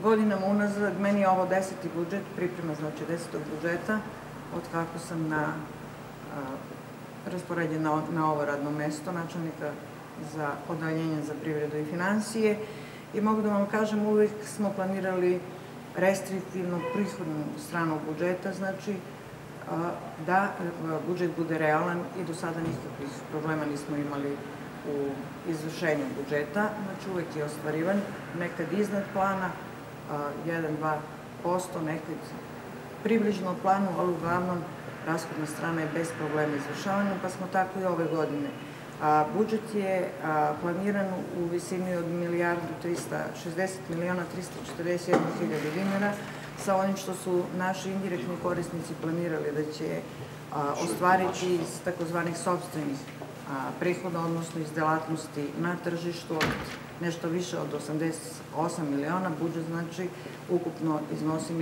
godinama unazad, meni je ovo 10. budžet, priprema znači 10. budžeta, od kako sam raspoređen na ovo radno mesto načelnika za odeljenje za privredu i finansije. I mogu da vam kažem, uvek smo planirali restriktivno prihodnu stranu budžeta, znači da budžet bude realan i do sada nikakvih problema nismo imali u izvršenju budžeta, znači uvek je ostvarivan, nekad iznad plana, 1-2%, nekad približno planu, ali uglavnom rashodna strana je bez problema izvršavana, pa smo tako i ove godine. Budžet je planiran u visini od 1.360.341.000 dinara, sa onim što su naši indirektni korisnici planirali da će ostvariti iz takozvanih sopstvenih prihoda, odnosno iz delatnosti na tržištu od nešto više od 88 miliona. Budžet znači ukupno iznosi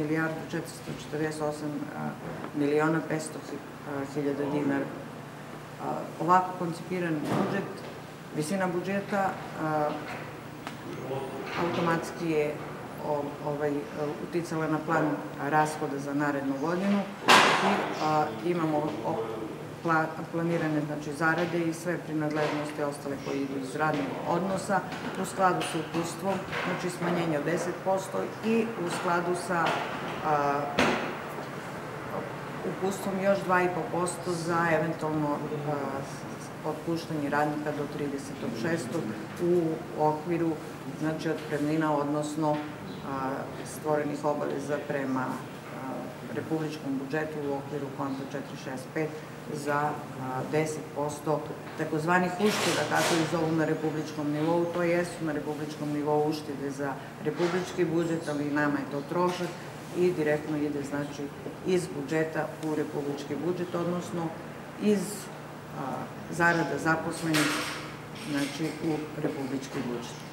1.448.500.000 dinara. Ovako koncipiran budžet, visina budžeta automatski je uticala na plan rashoda za narednu godinu i imamo planirane zarade i sve prinadležnosti ostale koje idu iz radnog odnosa u skladu sa uputstvom, znači smanjenje od 10% i u skladu sa uputstvom još 2,5% za eventualno otpuštanje radnika do 30.6. u okviru otpremnina, odnosno stvorenih obaveza prema republičkom budžetu u okviru konta 465 za 10% takozvanih ušteda, kako ih zovu na republičkom nivou. To jesu na republičkom nivou uštede za republički budžet, ali i nama je to trošak i direktno ide znači iz budžeta u republički budžet, odnosno iz zarada zaposlenih znači u republički budžet.